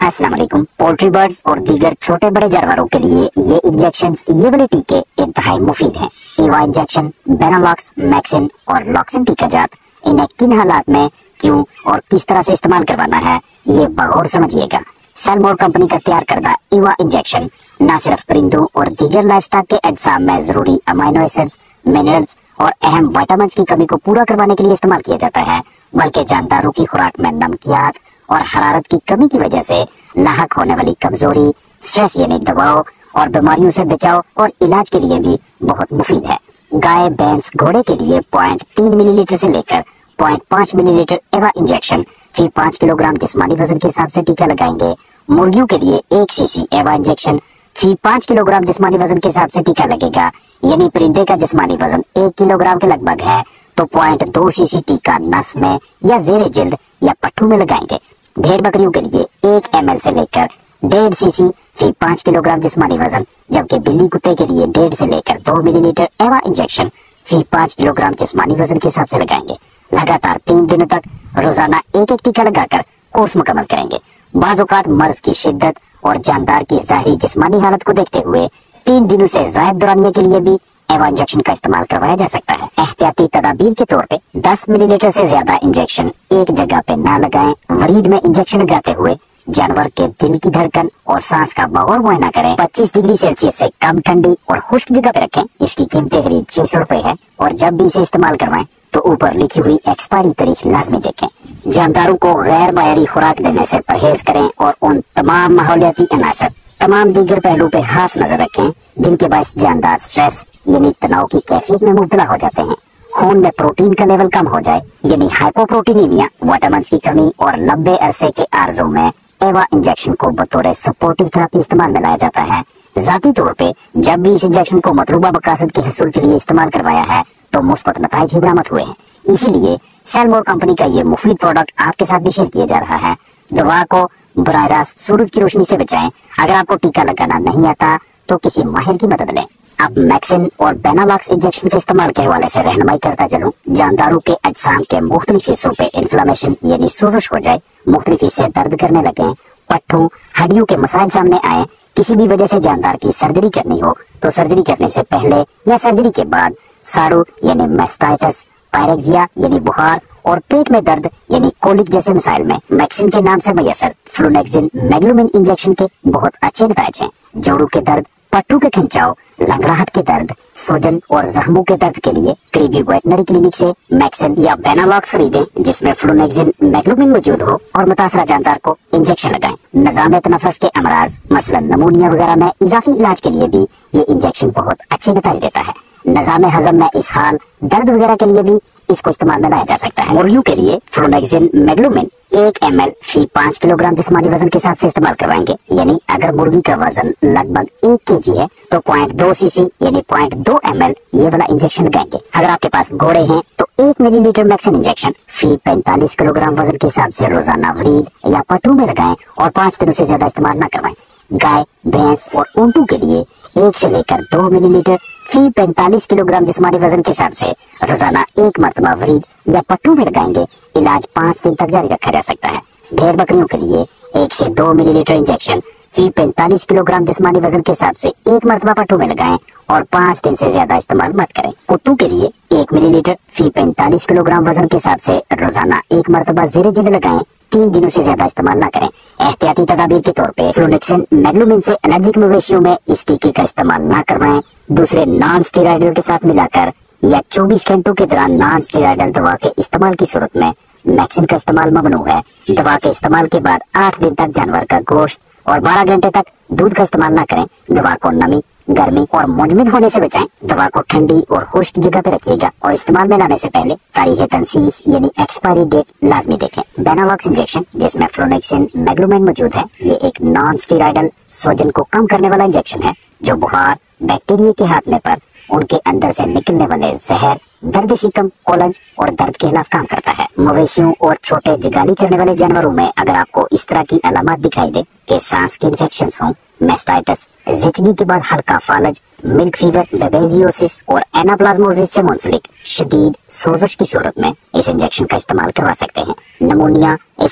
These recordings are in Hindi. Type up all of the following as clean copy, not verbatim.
अस्सलाम वालेकुम। पोल्ट्री बर्ड्स और दीगर छोटे बड़े जानवरों के लिए ये इंजेक्शंस, ये वाले टीके इंतहाई मुफीद हैं। ईवा इंजेक्शन, बेनालॉक्स, मैक्सिन और लॉक्सिन टीका जात, इन्हें किन हालात में, क्यों और किस तरह से इस्तेमाल करवाना है, ये बगौर समझिएगा। सेलमोर कंपनी का तैयार करदा ईवा इंजेक्शन न सिर्फ परिंदों और दीगर लाइफस्टॉक के अज्साम में जरूरी अमाइनो एसिड्स, मिनरल्स और अहम विटामिन की कमी को पूरा करवाने के लिए इस्तेमाल किया जाता है, बल्कि जानदारों की खुराक में नमकियात और हरारत की कमी की वजह से लाहक होने वाली कमजोरी, स्ट्रेस यानी दबाव और बीमारियों से बचाव और इलाज के लिए भी बहुत मुफीद है। गाय, भैंस, घोड़े के लिए 0.3 मिलीलीटर से लेकर 0.5 मिलीलीटर एवा इंजेक्शन फिर 5 किलोग्राम जिस्मानी वजन के हिसाब से टीका लगाएंगे। मुर्गियों के लिए 1 सीसी एवा इंजेक्शन फिर 5 किलोग्राम जिस्मानी वजन के हिसाब से टीका लगेगा। यानी परिंदे का जिस्मानी वजन 1 किलोग्राम के लगभग है तो 0.2 सीसी टीका नस में या जेरे जिल्द या पट्टू में लगाएंगे। भेड़ बकरियों के लिए 1 ml से लेकर 1.5 सीसी फिर 5 किलोग्राम जिस्मानी वजन, जबकि बिल्ली कुत्ते के लिए 1.5 से लेकर 2 मिलीलीटर एवा इंजेक्शन फिर 5 किलोग्राम जिस्मानी वजन के हिसाब से लगाएंगे। लगातार 3 दिनों तक रोजाना एक टीका लगाकर कोर्स मुकम्मल करेंगे। बाज़-औक़ात मर्ज की शिद्दत और जानदार की ज़ाहिरी जिस्मानी हालत को देखते हुए 3 दिनों से ज़ायद दौरानिया के लिए भी एवा इंजेक्शन का इस्तेमाल करवाया जा सकता है। एहतियाती तदाबीर के तौर पे 10 मिलीलीटर से ज्यादा इंजेक्शन एक जगह पे ना लगाएं। वरीद में इंजेक्शन लगाते हुए जानवर के दिल की धड़कन और सांस का बगौर मुआयना करें। 25 डिग्री सेल्सियस से कम ठंडी और खुश्क जगह पे रखें। इसकी कीमत करीब 600 रुपए है और जब भी इसे इस्तेमाल करवाएं तो ऊपर लिखी हुई एक्सपायरी तारीख लाजमी देखें। जानदारों को गैर मायारी खुराक देने से परहेज करें और उन तमाम माहौलियाती अनासर, तमाम दीगर पहलू पे खास नजर रखें जिनके बायस जानदार स्ट्रेस यानी तनाव की कैफियत में मुब्तला हो जाते हैं। खून में प्रोटीन का लेवल कम हो जाए यानी हाइपोप्रोटीनीमिया, विटामिन की कमी और लंबे अरसे के आर्जों में एवा इंजेक्शन को बतौर सपोर्टिव थेरेपी इस्तेमाल में लाया जाता है। जाती तौर पे जब भी इस इंजेक्शन को मतलूबा मकासद के हसूल के लिए इस्तेमाल करवाया है तो मुस्बत नताइज ही बरामद हुए हैं। इसीलिए सेलमोर कंपनी का ये मुफीद प्रोडक्ट आपके साथ भी शेयर किया जा रहा है। दवा को बराह रास्त सूरज की रोशनी से बचाएं। अगर आपको टीका लगाना नहीं आता तो किसी माहिर की मदद लें। अब मैक्सिन और बेनालॉक्स इंजेक्शन के इस्तेमाल के हवाले से रहनुमाई करता चलूं। जानदारों के अज्साम के मुख्तलिफ हिस्सों पे इन्फ्लेमेशन यानी सोजिश हो जाए, मुख्तलिफ हिस्से दर्द करने लगे, पट्टों, हड्डियों के मसाइल सामने आए, किसी भी वजह से जानदार की सर्जरी करनी हो तो सर्जरी करने से पहले या सर्जरी के बाद साड़ू यानी मैस्टाइटिस, पायरेक्सिया यानी बुखार और पेट में दर्द यानी कोलिक जैसे मसाइल में मैक्सिन के नाम से मयसर फ्लूनेक्सिन मैग्लूमिन इंजेक्शन के बहुत अच्छे नताइज हैं। जोड़ों के दर्द, पट्टू के खिंचाव, लंगड़ाहट के दर्द, सूजन और जख्मों के दर्द के लिए करीबी वेटनरी क्लिनिक से मैक्सिन या बेनालॉक्स खरीदें जिसमें फ्लूनेक्सिन मैग्लूमिन मौजूद हो और मुतासरा जानदार को इंजेक्शन लगाएं। निजाम तनफ़ुस के अमराज मसलन नमूनिया वगैरह में इजाफी इलाज के लिए भी ये इंजेक्शन बहुत अच्छे नताइज देता है। निजाम हजम में इसहाल, दर्द वगैरह के लिए भी इसको इस्तेमाल में लाया जा सकता है। मुर्गियों के लिए फ्लूनेक्सिन मैग्लूमिन 1 ml फी 5 किलोग्राम जिस्मानी वजन के हिसाब से इस्तेमाल करवाएंगे। यानी अगर मुर्गी का वजन लगभग 1 kg है तो 0.2 सीसी यानी 0.2 ml ये वाला इंजेक्शन लगाएंगे। अगर आपके पास घोड़े हैं तो 1 मिलीलीटर मैक्सिन इंजेक्शन फी 45 किलोग्राम वजन के हिसाब से रोजाना वरीद या पट्टू में लगाएं और 5 दिनों से ज्यादा इस्तेमाल न करवाएं। गाय, भैंस और ऊंटों के लिए 1 से लेकर 2 मिलीलीटर फी 45 किलोग्राम जिस्मानी वजन के हिसाब से रोजाना 1 मरतबा वरीद या पट्टू में लगाएंगे। इलाज 5 दिन तक जारी रखा जा सकता है। भेड़ बकरियों के लिए 1 से 2 मिलीलीटर इंजेक्शन फी 45 किलोग्राम जिस्मानी वजन के हिसाब से 1 मरतबा पट्टू में लगाएं और 5 दिन से ज्यादा इस्तेमाल मत करें। कुत्तों के लिए 1 मिलीलीटर फी 45 किलोग्राम वजन के हिसाब से रोजाना 1 मरतबा जेरे जिल्द लगाएं। 3 दिनों से ज्यादा इस्तेमाल न करें। एहतियाती तदाबीर के तौर पे फ्लूनेक्सिन मैग्लूमिन से एलर्जिक मवेशियों में इस टीके का इस्तेमाल न करवाएं। दूसरे नॉन स्टेरॉइडल के साथ मिलाकर या 24 घंटों के दौरान नॉन स्टेरॉइडल दवा के इस्तेमाल की सूरत में मैक्सिन का इस्तेमाल ममनू है। दवा के इस्तेमाल के बाद 8 दिन तक जानवर का गोश्त और 12 घंटे तक दूध का इस्तेमाल न करें। दवा को नमी, गर्मी और मुंजमद होने से बचाएं। दवा को ठंडी और खुश्क जगह पे रखिएगा और इस्तेमाल में लाने से पहले तारीख तनसीह यानी एक्सपायरी डेट लाजमी देखें। बेनालॉक्स इंजेक्शन जिसमें फ्लूनेक्सिन मैग्लूमिन मौजूद है, ये एक नॉन स्टेरॉइडल सूजन को कम करने वाला इंजेक्शन है जो बुखार, बैक्टीरिया के हाथने पर उनके अंदर से निकलने वाले जहर, दर्द शिकम, कोलज और दर्द के खिलाफ काम करता है। मवेशियों और छोटे जिगाली करने वाले जानवरों में अगर आपको इस तरह की अलामत दिखाई दे कि सांस के इन्फेक्शन हों, मैस्टाइटिस, जिचगी के बाद हल्का फालज, मिल्क फीवर, बेबेजियोसिस और एनाप्लाज्मोसिस से मुंसलिक शदीद सोजिश की सूरत में इस इंजेक्शन का इस्तेमाल करवा सकते हैं। नमूनिया, इसहाल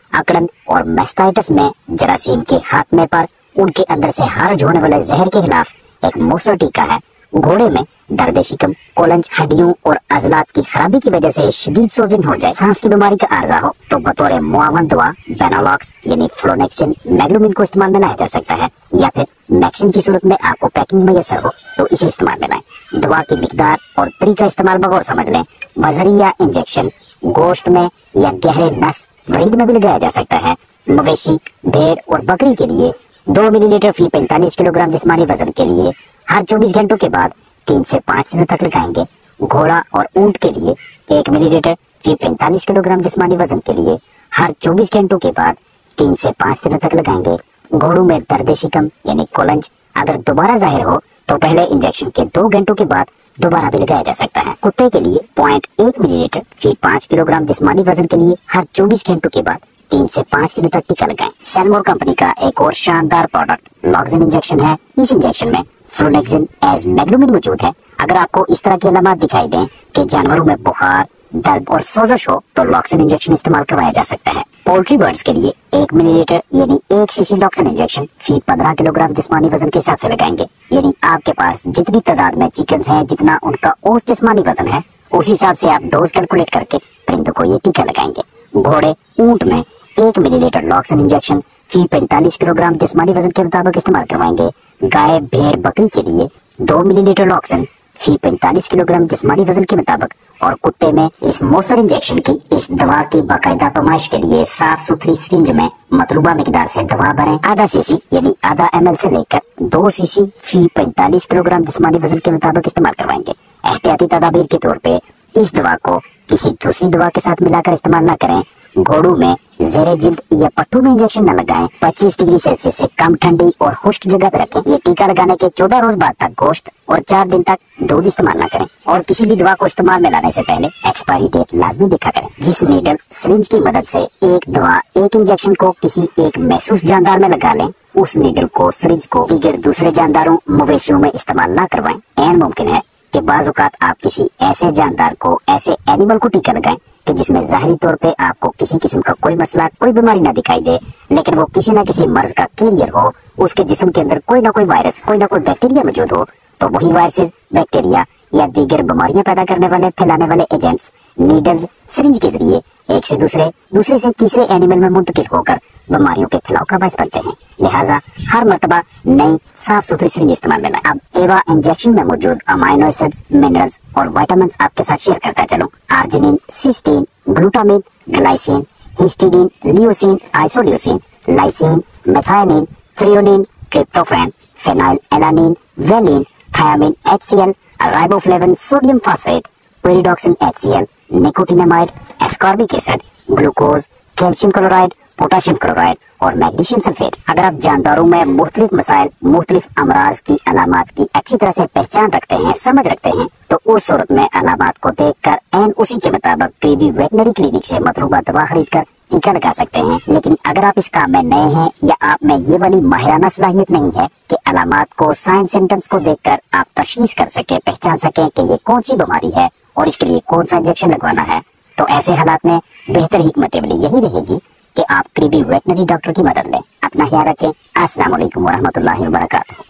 अकड़न और मैस्टाइटिस में जरासीम के हाथमे पर उनके अंदर से खारिज होने वाले जहर के खिलाफ एक मौसर टीका है। घोड़े में दर्द शिकम, कोलंज, हड्डियों और अजलात की खराबी की वजह से शदीद सोजन हो जाए, सांस की बीमारी का आर्जा हो, तो बतौर मुआवन दवा बेनालॉक्स यानी फ्लोनेक्सिन मैग्लुमिन को इस्तेमाल में लाया जा सकता है, या फिर मैक्सिन की सूरत में आपको पैकिंग मैसर हो तो इसे इस्तेमाल में लाएं। दवा की मिकदार और तरीका इस्तेमाल बगौर समझ लें। बजरी या इंजेक्शन गोश्त में या गहरे नस वरीद में भी लगाया जा सकता है। मवेशी, भेड़ और बकरी के लिए 2 मिलीलीटर फी 45 किलोग्राम जिस्मानी वजन के लिए हर 24 घंटों के बाद 3 से 5 दिनों तक लगाएंगे। घोड़ा और ऊंट के लिए 1 मिलीलीटर फी 45 किलोग्राम जिस्मानी वजन के लिए हर 24 घंटों के बाद 3 से 5 दिनों तक लगाएंगे। घोड़ों में दर्द शिकम यानी कोलंज अगर दोबारा जाहिर हो तो पहले इंजेक्शन के 2 घंटों के बाद दोबारा भी लगाया जा सकता है। कुत्ते के लिए 0.1 मिलीलीटर फी 5 किलोग्राम जिस्मानी वजन के लिए हर 24 घंटों के बाद 3 से 5 दिनों तक टीका लगाएं। सेलमोर कंपनी का एक और शानदार प्रोडक्ट लॉक्सिन इंजेक्शन है। इस इंजेक्शन में फ्लोनेक्सिन एज मैग्लुमिन मौजूद है। अगर आपको इस तरह की अलामत दिखाई दें कि जानवरों में बुखार, दर्द और सोजश हो तो लॉक्सिन इंजेक्शन इस्तेमाल करवाया जा सकता है। पोल्ट्री बर्ड्स के लिए 1 मिलीलीटर यानी 1 सीसी लॉक्सिन इंजेक्शन फी 15 किलोग्राम जिस्मानी वजन के हिसाब से लगाएंगे। यानी आपके पास जितनी तादाद में चिकन्स हैं, जितना उनका औसत जिस्मानी वजन है, उस हिसाब से आप डोज कैलकुलेट करके परिंदों को ये टीका लगाएंगे। घोड़े, ऊंट में 1 मिलीलीटर लॉक्सिन इंजेक्शन फी 45 किलोग्राम जिस्मानी वजन के मुताबिक इस्तेमाल करवाएंगे। गाय, भेड़, बकरी के लिए 2 मिलीलीटर लॉक्सिन फी 45 किलोग्राम जिस्मानी वजन के मुताबिक। और कुत्ते में इस मौसर इंजेक्शन की इस दवा की बाकायदा पैमाइश के लिए साफ सुथरी सिरिंज में मतलूबा मिकदार से दवा भरें। आधा सीसी यानी आधा ml से लेकर 2 सीसी फी 45 किलोग्राम जिस्मानी वजन के मुताबिक इस्तेमाल करवाएंगे। एहतियाती तदाबीर के तौर पे इस दवा को किसी दूसरी दवा के साथ मिलाकर इस्तेमाल न करें। घोड़ों में ज़ेरे जिल्द या पट्टू में इंजेक्शन न लगाएं। 25 डिग्री सेल्सियस से कम ठंडी और खुश्क जगह पे रखें। ये टीका लगाने के 14 रोज बाद तक गोश्त और 4 दिन तक दूध इस्तेमाल न करें। और किसी भी दवा को इस्तेमाल में लाने से पहले एक्सपायरी डेट लाजमी देखा करें। जिस नीडल सिरिंज की मदद से एक दवा एक इंजेक्शन को किसी एक महसूस जानदार में लगा लें, उस नीडल को सिरिंज को दीगर दूसरे जानदारों मवेशियों में इस्तेमाल न करवाएं। ऐन मुमकिन है कि बाज़ औक़ात आप किसी ऐसे जानदार को, ऐसे एनिमल को टीका लगाएं कि जिसमें जाहिरी तौर पे आपको किसी किस्म का कोई मसला, कोई बीमारी ना दिखाई दे, लेकिन वो किसी ना किसी मर्ज का कैरियर हो, उसके जिस्म के अंदर कोई ना कोई वायरस, कोई ना कोई बैक्टीरिया मौजूद हो, तो वही वायरसेस, बैक्टीरिया या दीगर बीमारियां पैदा करने वाले, फैलाने वाले एजेंट्स नीडल्स सिरिंज के जरिए एक से दूसरे से तीसरे एनिमल में मुंतकिल होकर बीमारियों के फैलाव का बायस बनते हैं। लिहाजा हर मर्तबा नई साफ सुथरी सिरिंज इस्तेमाल में लाएं। अब एवा इंजेक्शन में मौजूद अमाइनो एसिड्स, मिनरल्स और विटामिन्स आपके साथ शेयर करता चलो। Arginine, cysteine, glutamine, glycine, histidine, leucine, isoleucine, lysine, methionine, threonine, tryptophan, phenyl alanine, valine, thiamine HCl, riboflavin, sodium phosphate, pyridoxine HCl, nicotinamide, ascorbic acid, glucose, calcium chloride, potassium chloride और मैग्नीशियम सल्फेट। अगर आप जानदारों में मुख्तलिफ मसाइल, मुख्तलिफ अमराज की अलामात की अच्छी तरह से पहचान रखते हैं, समझ रखते हैं, तो उस सूरत में अलामात को देखकर एन उसी के मुताबिक करीबी वेटनरी क्लिनिक से मतलूबा दवा खरीद कर टीका लगा सकते हैं। लेकिन अगर आप इस काम में नए हैं या आप में ये वाली माहिराना सलाहियत नहीं है कि अलामात को, साइन सिम्टम्स को देखकर आप तशखीस कर सके, पहचान सके कि ये कौन सी बीमारी है और इसके लिए कौन सा इंजेक्शन लगवाना है, तो ऐसे हालात में बेहतर हिकमत अमली यही रहेगी कि आप करीबी वेटनरी डॉक्टर की मदद लें। अपना ख्याल रखें। अस्सलाम वालेकुम वरहमतुल्लाहि वबरकातुहू।